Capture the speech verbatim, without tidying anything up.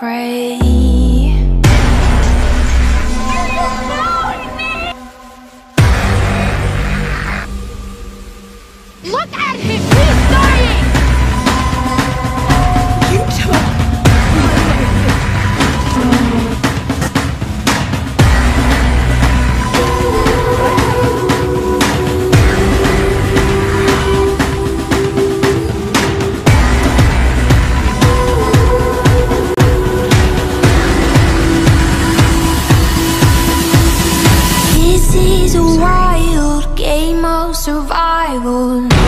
pray. Look at him! He's dying! You took... This is a wild game of survival.